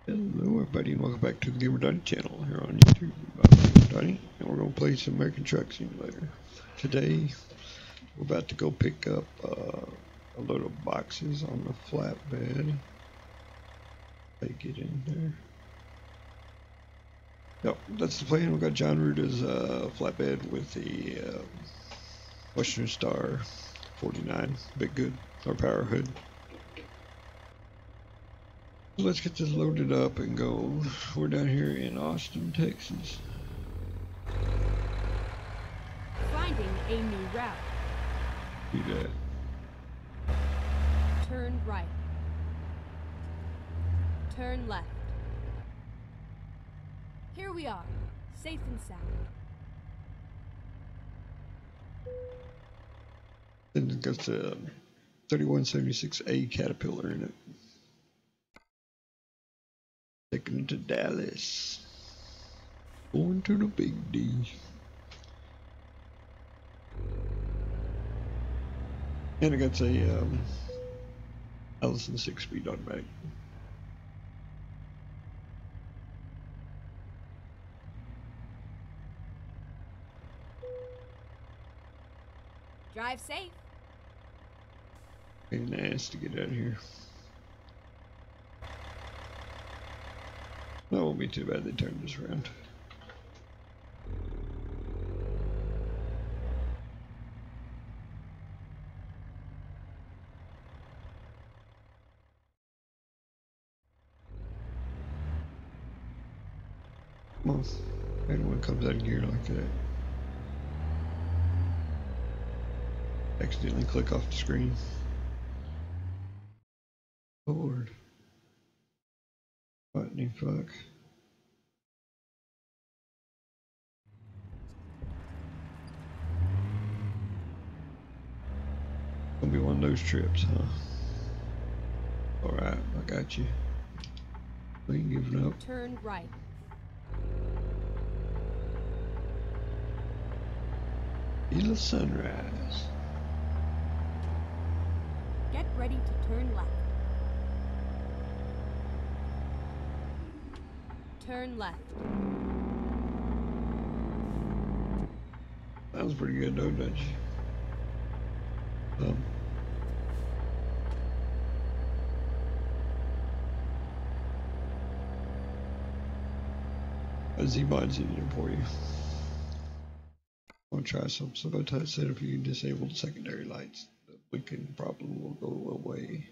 Hello everybody and welcome back to the Gamer Donnie channel here on YouTube. I'm Gamer Donnie and we're going to play some American Truck Simulator. Today we're about to go pick up a load of boxes on the flatbed. They get in there. Yep, that's the plan. We've got John Ruta's flatbed with the Western Star 49 Big Good or Power Hood. Let's get this loaded up and go. We're down here in Austin, Texas. Finding a new route. Do that. Turn right. Turn left. Here we are, safe and sound. Then it got the 3176A Caterpillar in it. Taking it to Dallas. Going to the big D. And I got a Allison 6-speed automatic. Drive safe. Pain in the ass to get out of here. That won't be too bad. They turned this around. Well, anyone comes out of gear like that. Accidentally click off the screen. Lord. What the fuck? Gonna be one of those trips, huh? Alright, I got you. We ain't giving up. Turn right. Feel the sunrise. Get ready to turn left. Turn left. That was pretty good, though, Dutch. A Z-Mod's in here for you. I'll try some. So go to set if you can disable the secondary lights. The blinking problem will go away.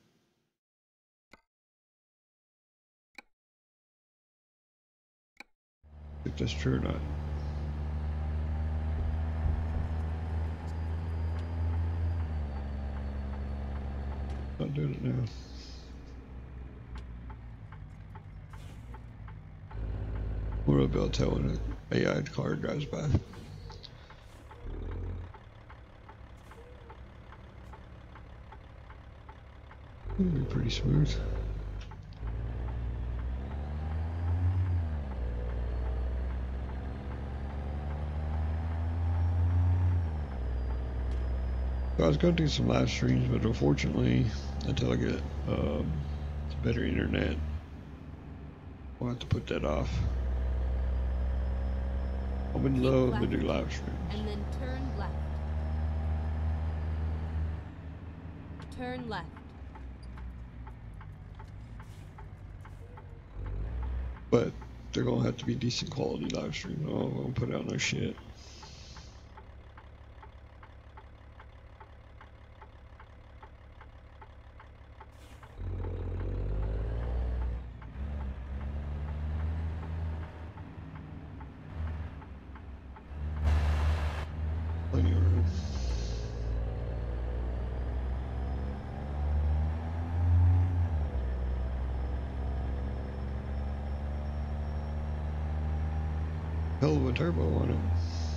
If that's true or not. Not doing it now. What about telling an AI car drives by? It'll be pretty smooth. I was going to do some live streams, but unfortunately, until I get better internet, I'll have to put that off. I would love to do live streams. And then turn left. Turn left. But they're going to have to be decent quality live streams. I won't put out no shit. Plenty of room. Hell of a turbo on it.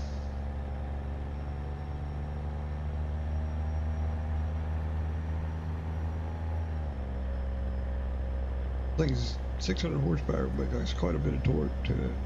Thing's 600 horsepower, but that's quite a bit of torque to it.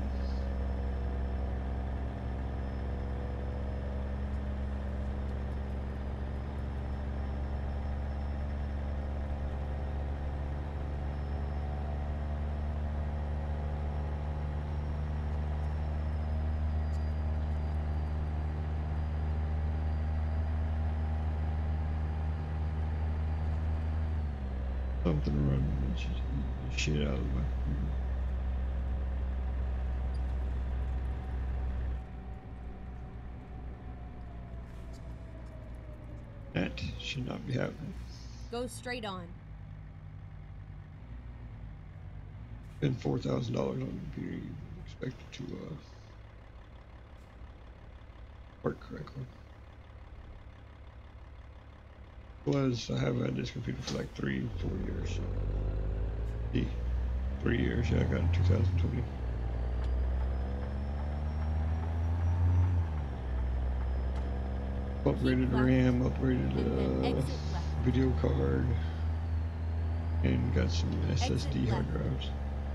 Something running and she's eating the shit out of my computer. That should not be happening. Go straight on. Spend $4,000 on the computer, you would expect it to work correctly. I have had this computer for like 3-4 years. See, 3 years. Yeah, I got it in 2020. Upgraded left, RAM, upgraded and then exit left. video card, and got some Exit SSD hard left. drives.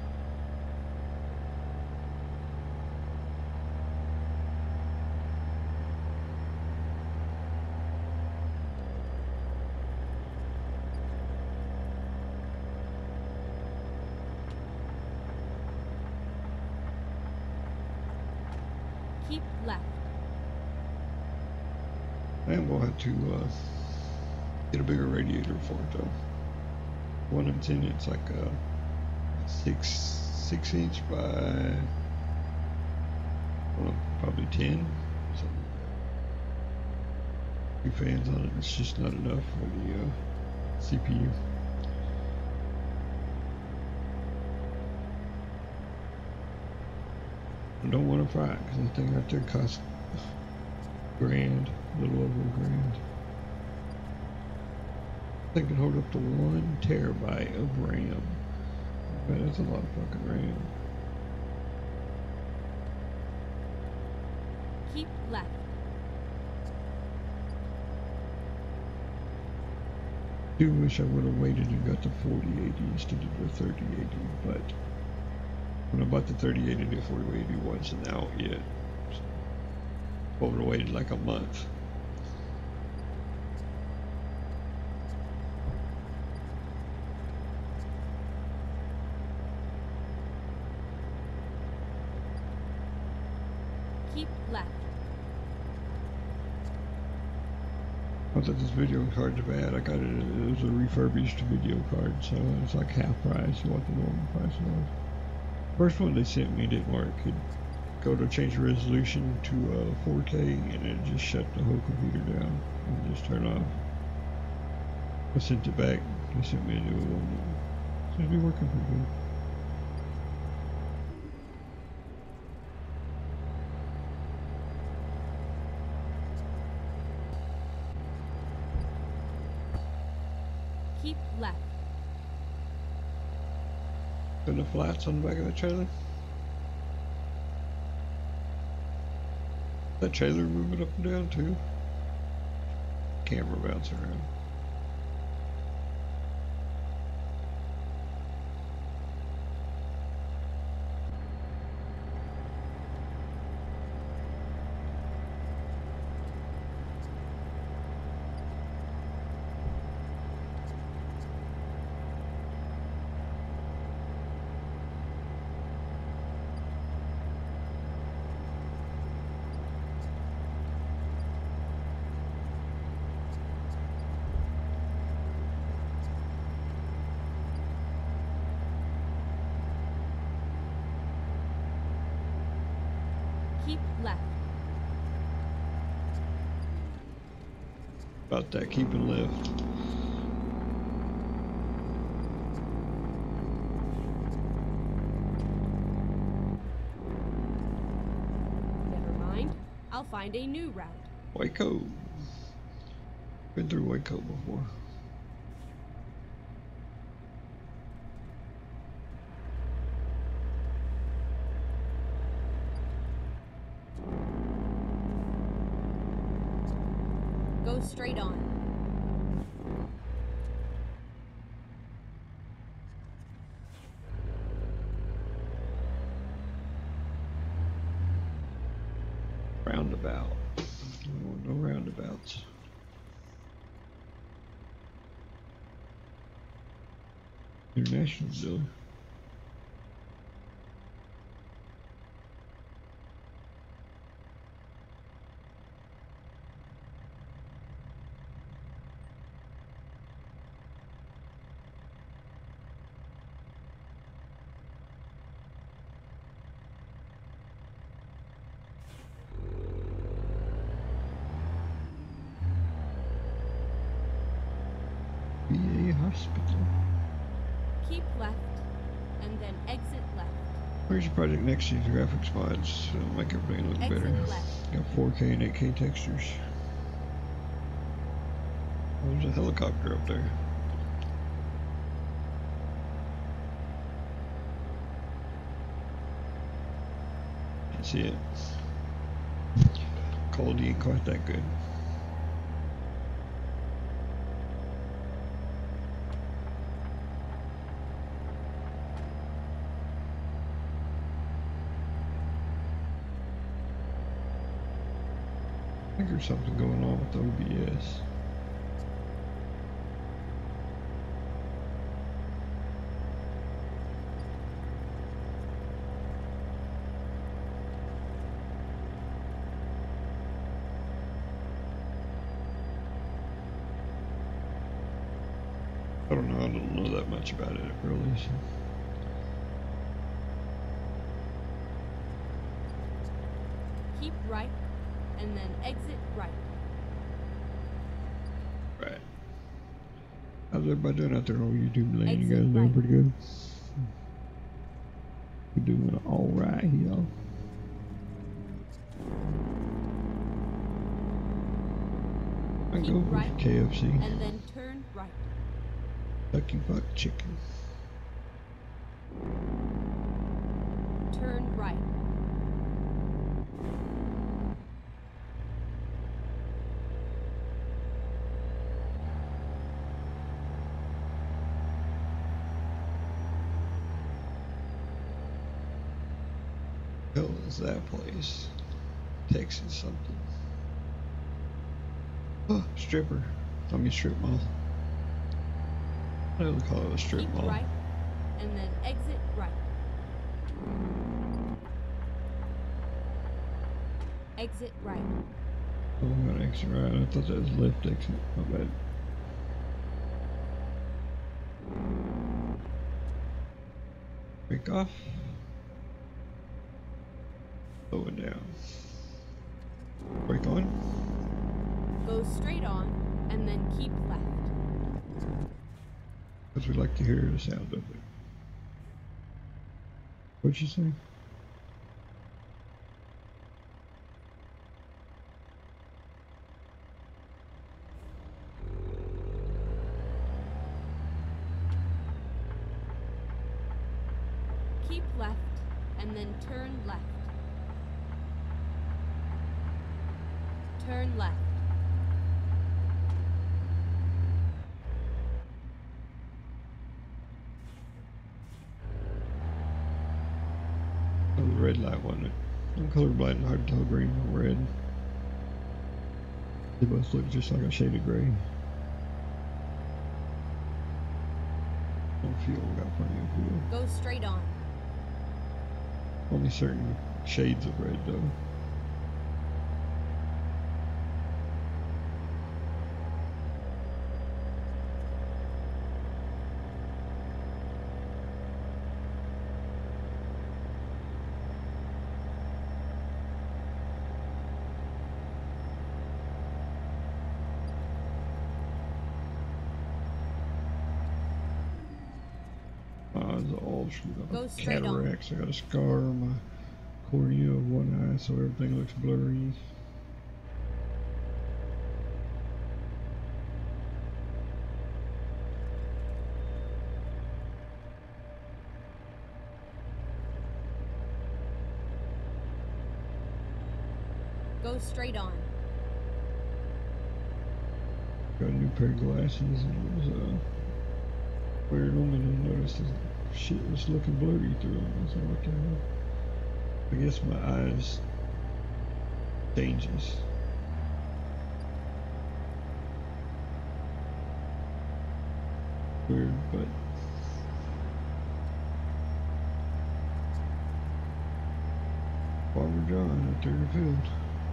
Keep left. I am going to have to get a bigger radiator for it though. One I'm in, it's like a 6 inch by, I don't know, probably 10. Something like that. 2 fans on it, it's just not enough for the CPU. I don't want to fry it because that thing right there costs $1,000, a little over $1,000. They can hold up to 1 terabyte of RAM. Man, that's a lot of fucking RAM. Keep left. Do wish I would have waited and got the 4080 instead of the 3080, but when I bought the 3080, the 4080 wasn't out yet. So I would have waited like a month. Keep left. Not that this video card's bad. I got it. It was a refurbished video card, so it's like half price of what the normal price was. First one they sent me didn't work. It go to change the resolution to 4K, and it just shut the whole computer down and just turn off. I sent it back. They sent me a new one. It seems to be working pretty good. Keep left. And the flats on the back of the trailer. That trailer moving up and down too. Camera bouncing around. Keep left. About that, keeping left. Never mind. I'll find a new route. Waco. Been through Waco before. Go straight on. Roundabout. No roundabouts. International dealer. hospital. Keep left, and then exit left. Where's your project next to your graphics mods? It'll make everything look Exit better. left. Got 4K and 8K textures. Oh, there's a helicopter up there. Can't see it. Quality ain't quite that good. I think there's something going on with OBS. I don't know, I don't know that much about it really. So. Keep right, and then exit right. Right. How's everybody doing out there on YouTube land? You Exit guys doing right. pretty good? We're doing alright here. I Keep go for right, KFC. and then turn right. Kentucky Fried Chicken. Turn right. Hell is that place? Texas something. Oh, stripper. I mean strip mall. I don't call it a strip Keep mall. right, and then exit right. Exit right. Oh, I'm gonna exit right. I thought that was left exit. My bad. Break off. Slow it down. Break on. Go straight on, and then keep left. Because we like to hear the sound of it. What'd you say? Keep left, and then turn left. Turn left. That was a red light, wasn't it? I'm colorblind, hard to tell green from red. They both look just like a shade of gray. No fuel, got plenty of fuel. Go straight on. Only certain shades of red though. My eyes are all screwed up. Go straight on. Cataracts. I got a scar on my cornea of one eye, so everything looks blurry. Go straight on. Got a new pair of glasses, and it was weird on me to notice that shit was looking blurry through them. I was like, what the hell? I guess my eyes changes. Weird, but Farmer John out there in the field.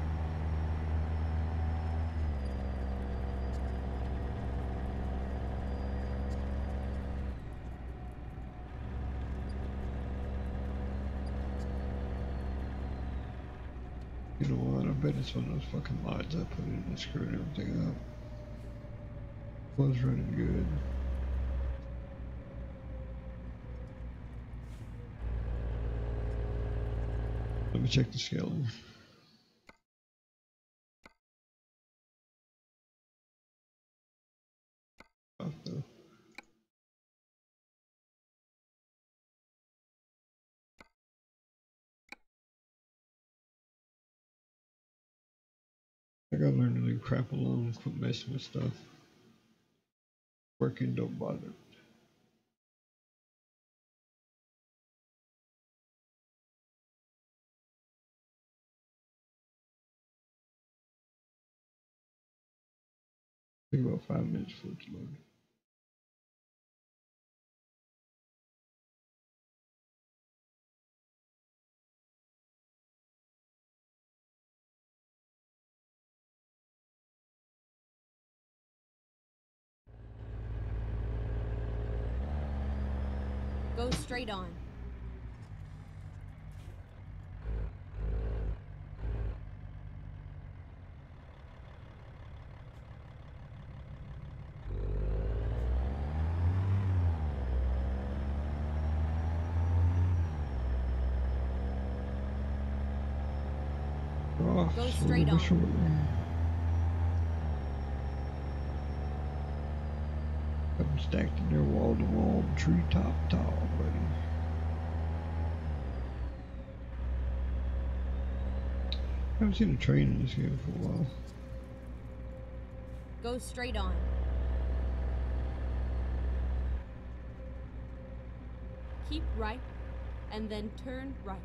You know what? I bet it's one of those fucking mods I put in and screwed everything up. Was running good. me check the skeleton. Off though. I gotta learn to leave crap alone, quit messing with stuff. Working don't bother. Take about 5 minutes for it to load. Go straight on. Go straight on. I'm stacked in there wall to wall, tree top tall, buddy. I haven't seen a train in this game for a while. Go straight on. Keep right, and then turn right.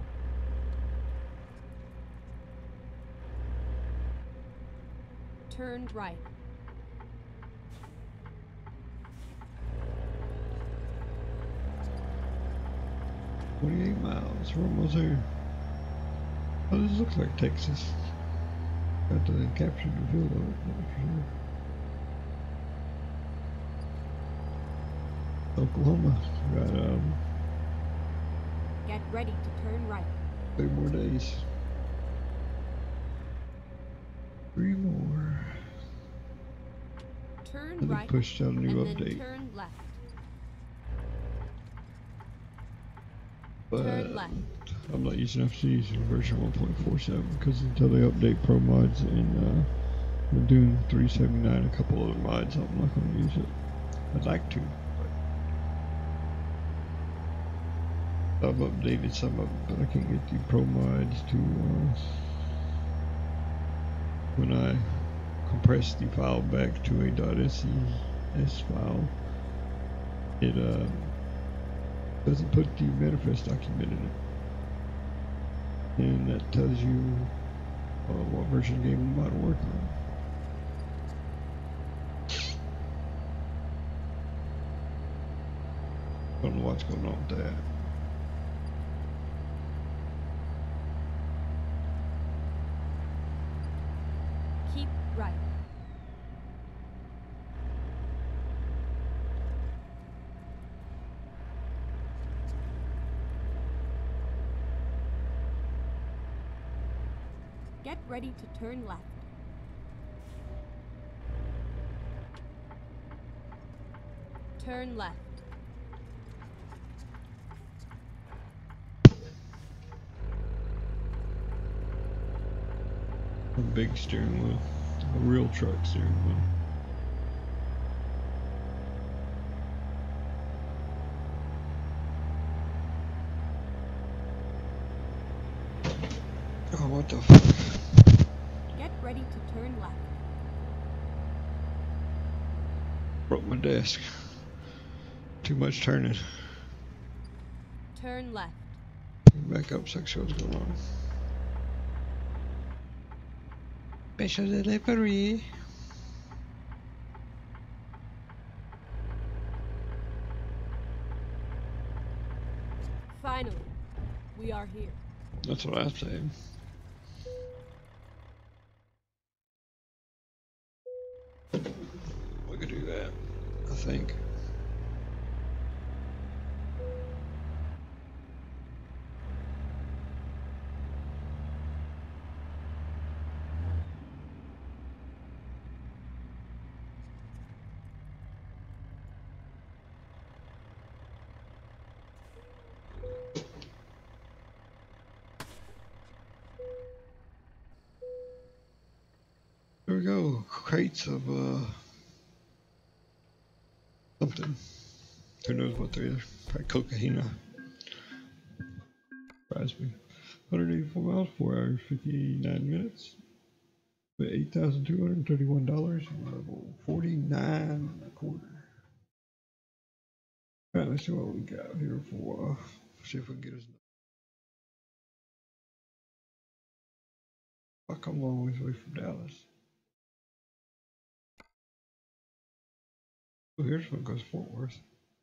Turn right. $28 miles. We're almost there. Oh, this looks like Texas. Got to capture the feel of it, that's for sure. Oklahoma. Got Get ready to turn right. 3 more days. 3 more. Turn And right. they pushed out a new and update. Then turn left. But Turn left. I'm not using FC's in version 1.47 because until they update pro mods and we're doing 379, a couple other mods, I'm not going to use it. I'd like to, but I've updated some of it, but I can't get the pro mods to when I compress the file back to a .ses file, it doesn't put the manifest document in it, and that tells you what version of the game I'm about to work on. Don't know what's going on with that. Keep right. Get ready to turn left. Turn left. A big steering wheel, a real truck steering wheel. Oh, what the fuck? Get ready to turn left. Broke my desk. Too much turning. Turn left. Back up so I can see what's going on. Special delivery. Finally, we are here. That's what I'm saying. We could do that, I think. crates of something. Who knows what they are? Probably cocaine. Surprised me. 184 miles, 4 hours, 59 minutes. $8,231. Level 49 and a quarter. Alright, let's see what we got here for. See if we can get us. I come a long ways away from Dallas. Oh, here's one goes Fort Worth.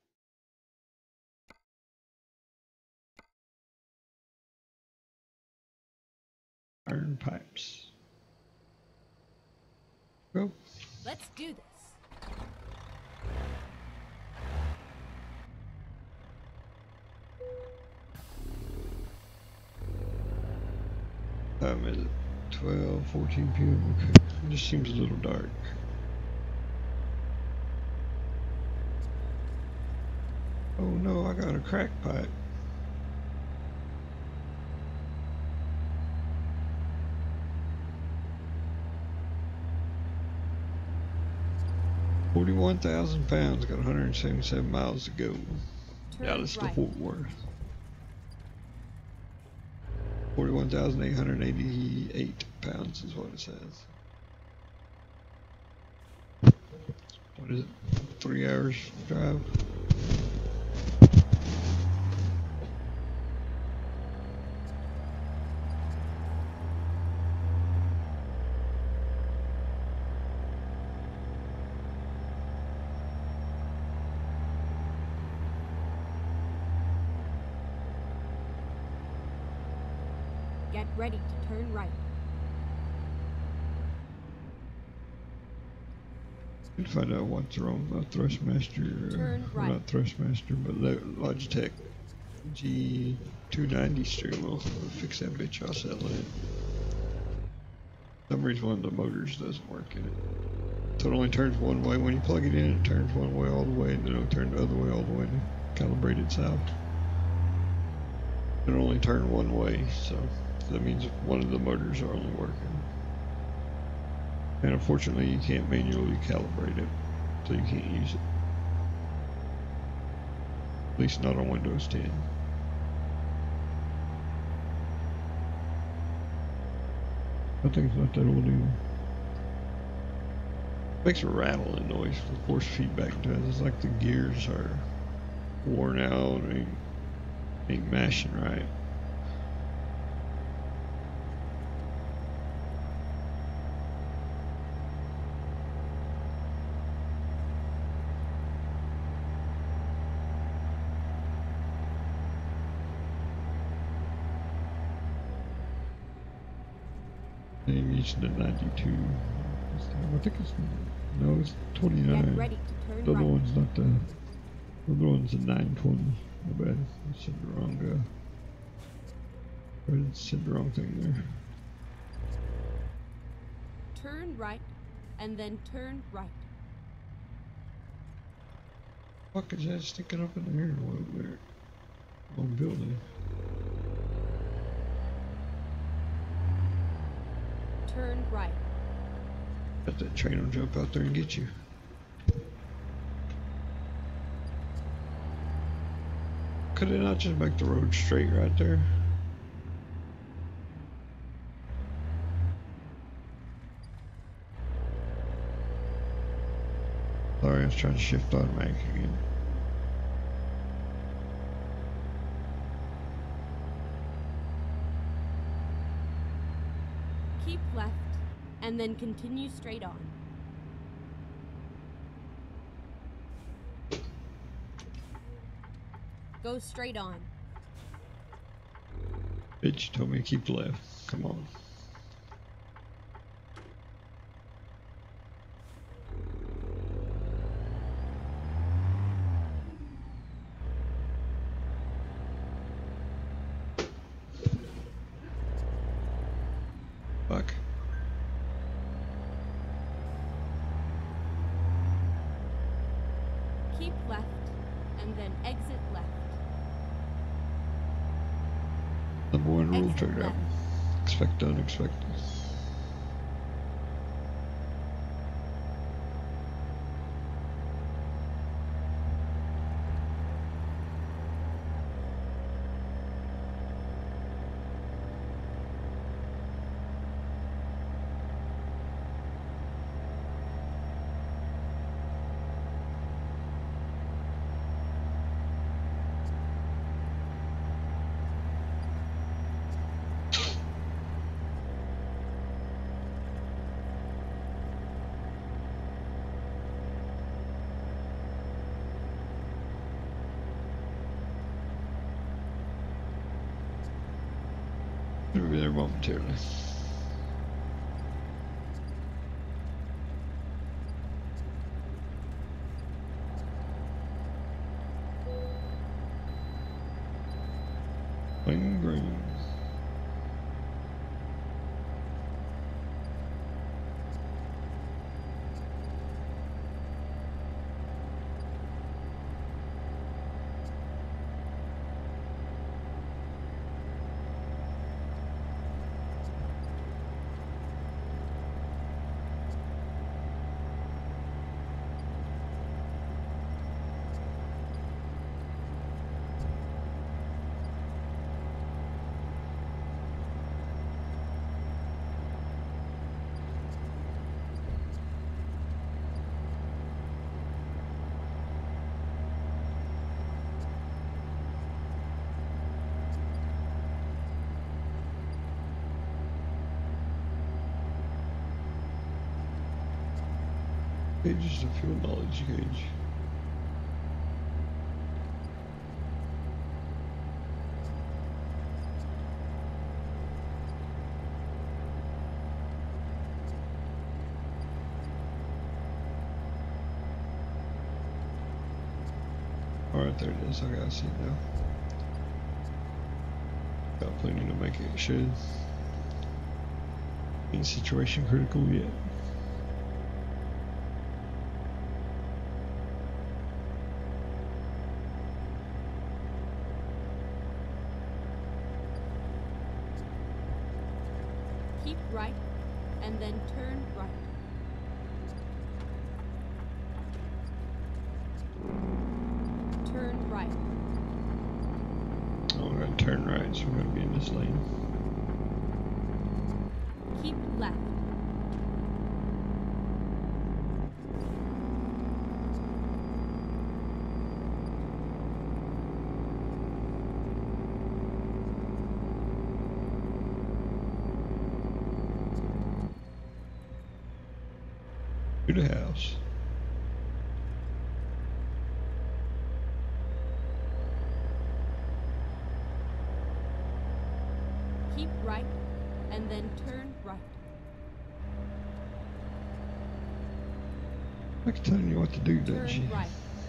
Iron pipes. Go. Let's do this. Time is it? 12:14 p.m. Okay. It just seems a little dark. Oh no, I got a crack pipe. £41,000. Got 177 miles to go. Turn Dallas to right. Fort Worth. 41,888 pounds is what it says. What is it? 3 hours drive? Get ready to turn right. We'll find out what's wrong with Thrustmaster, Turn right. not Thrustmaster, but Logitech G290 steering wheel. We'll fix that bitch, I'll settle it. For some reason one of the motors doesn't work in it. So it only turns one way. When you plug it in, it turns one way all the way, and then it'll turn the other way all the way to calibrate itself. It'll only turn one way, so that means one of the motors are only working. And unfortunately you can't manually calibrate it, so you can't use it. At least not on Windows 10. I think it's not that old either. Makes a rattling noise for force feedback does. It's like the gears are worn out and ain't mashing right. I'm using the 92. I think it's, no, it's 29. Get ready to turn The other right. one's not the other one's a 920. My bad. I said the wrong I said the wrong thing there. Turn right, and then turn right. What is that sticking up in the air over there? On building. Turn right. Bet that train will jump out there and get you. Could it not just make the road straight right there? Sorry, I was trying to shift automatic again. Keep left, and then continue straight on. Go straight on. Bitch, you told me to keep left. Come on. Fuck. Keep left, and then exit left. Number one rule, Exit truck driver. left. Expect the unexpected. We'll be there momentarily. Plain green. Gauge is a fuel knowledge gauge. Alright, there it is. I gotta see it now. Got plenty to make it should. Ain't situation critical yet. Keep right, and then turn right. Turn right. Oh, we're gonna turn right, so we're gonna be in this lane. Keep left. To the house. Keep right, and then turn right. Like telling you what to do, doesn't Turn she? right.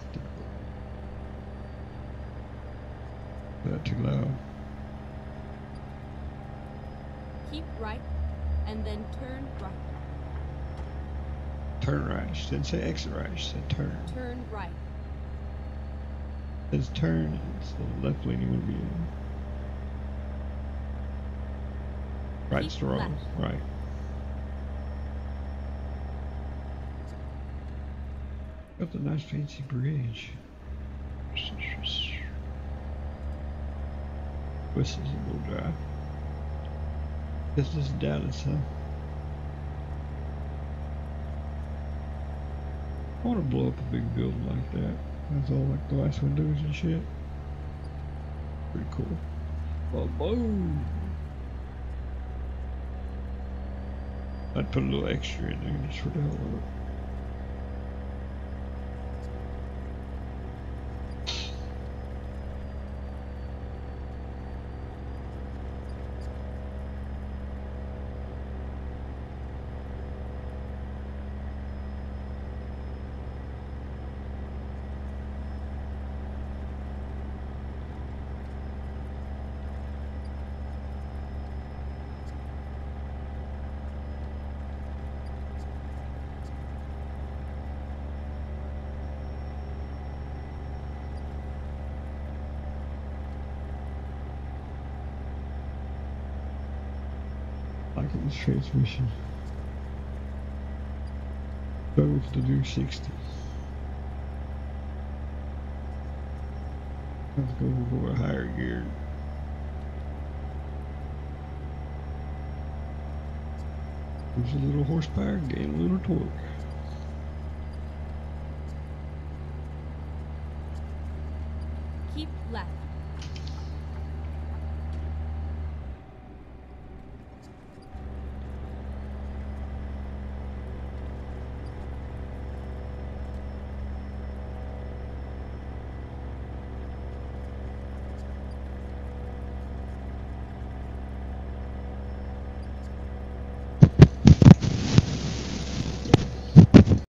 Is that too loud? Keep right, and then turn right. Turn right. She didn't say exit right, she said turn. Turn right. It says turn, it's the left lane you want to be in. Right's Keep the wrong. left. Right. Got the nice fancy bridge. This is a little drive. This is Dallas, huh? I want to blow up a big building like that. That's all like glass windows and shit. Pretty cool. Well, boom! I'd put a little extra in there just for the hell of it. Like this transmission. Struggle to do 60. Let's go for a higher gear. Lose a little horsepower, gain a little torque. Keep left.